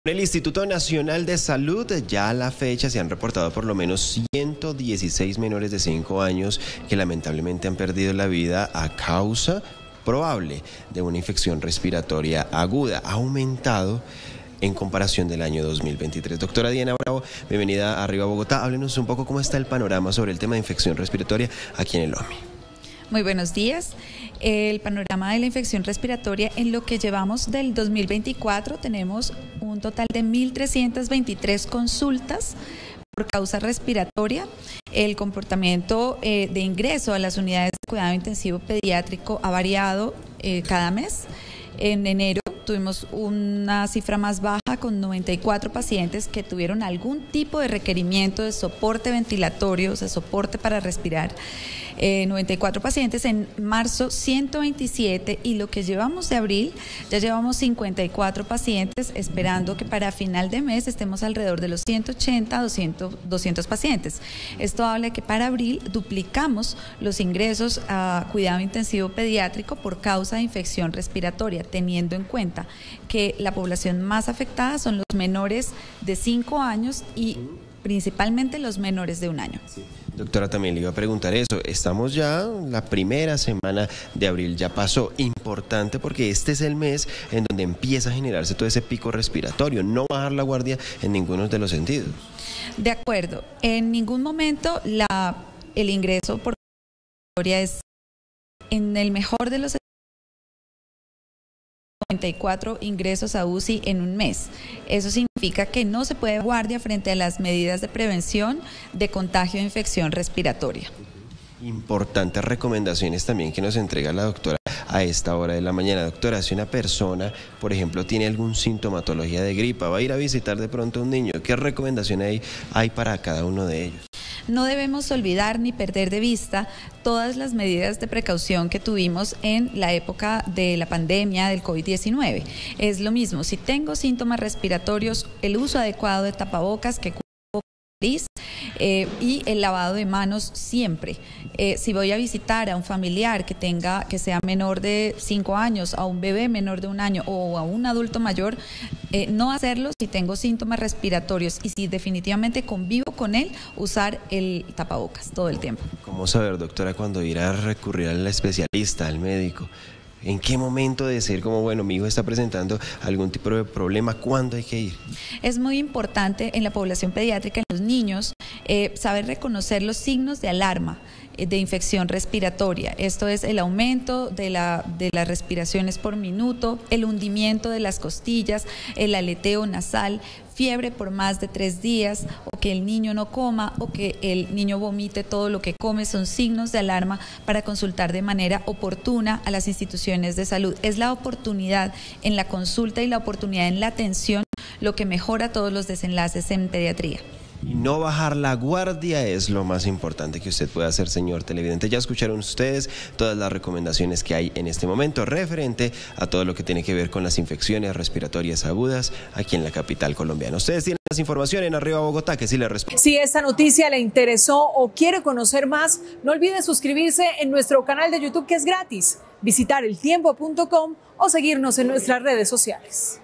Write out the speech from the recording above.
En el Instituto Nacional de Salud, ya a la fecha se han reportado por lo menos 116 menores de 5 años que lamentablemente han perdido la vida a causa probable de una infección respiratoria aguda. Ha aumentado en comparación del año 2023. Doctora Diana Bravo, bienvenida a Arriba Bogotá. Háblenos un poco cómo está el panorama sobre el tema de infección respiratoria aquí en el OMI. Muy buenos días. El panorama de la infección respiratoria en lo que llevamos del 2024 tenemos un total de 1.323 consultas por causa respiratoria. El comportamiento de ingreso a las unidades de cuidado intensivo pediátrico ha variado cada mes. En enero tuvimos una cifra más baja con 94 pacientes que tuvieron algún tipo de requerimiento de soporte ventilatorio, o sea, soporte para respirar. 94 pacientes, en marzo 127 y lo que llevamos de abril ya llevamos 54 pacientes, esperando que para final de mes estemos alrededor de los 180 a 200 pacientes. Esto habla de que para abril duplicamos los ingresos a cuidado intensivo pediátrico por causa de infección respiratoria, teniendo en cuenta que la población más afectada son los menores de 5 años y principalmente los menores de 1 año. Sí. Doctora, también le iba a preguntar eso. Estamos ya, la primera semana de abril ya pasó. Importante porque este es el mes en donde empieza a generarse todo ese pico respiratorio. No bajar la guardia en ninguno de los sentidos. De acuerdo. En ningún momento el ingreso por respiratoria es, en el mejor de los 94 ingresos a UCI en un mes. Eso significa que no se puede guardia frente a las medidas de prevención de contagio de infección respiratoria. Importantes recomendaciones también que nos entrega la doctora a esta hora de la mañana. Doctora, si una persona, por ejemplo, tiene algún sintomatología de gripa, va a ir a visitar de pronto a un niño, ¿qué recomendación hay para cada uno de ellos? No debemos olvidar ni perder de vista todas las medidas de precaución que tuvimos en la época de la pandemia del COVID-19. Es lo mismo, si tengo síntomas respiratorios, el uso adecuado de tapabocas que cubre nariz y el lavado de manos siempre. Si voy a visitar a un familiar que sea menor de 5 años, a un bebé menor de 1 año o a un adulto mayor, no hacerlo si tengo síntomas respiratorios y si definitivamente convivo con él, usar el tapabocas todo el tiempo. ¿Cómo saber, doctora, cuando ir a recurrir al especialista, al médico? ¿En qué momento decir como, bueno, mi hijo está presentando algún tipo de problema? ¿Cuándo hay que ir? Es muy importante en la población pediátrica, en los niños, saber reconocer los signos de alarma de infección respiratoria. Esto es el aumento de las respiraciones por minuto, el hundimiento de las costillas, el aleteo nasal, fiebre por más de 3 días, o que el niño no coma, o que el niño vomite todo lo que come, son signos de alarma para consultar de manera oportuna a las instituciones de salud. Es la oportunidad en la consulta y la oportunidad en la atención lo que mejora todos los desenlaces en pediatría. Y no bajar la guardia es lo más importante que usted puede hacer, señor televidente. Ya escucharon ustedes todas las recomendaciones que hay en este momento referente a todo lo que tiene que ver con las infecciones respiratorias agudas aquí en la capital colombiana. Ustedes tienen más información en Arriba Bogotá, que sí le responde. Si esta noticia le interesó o quiere conocer más, no olvide suscribirse en nuestro canal de YouTube, que es gratis, visitar eltiempo.com o seguirnos en nuestras redes sociales.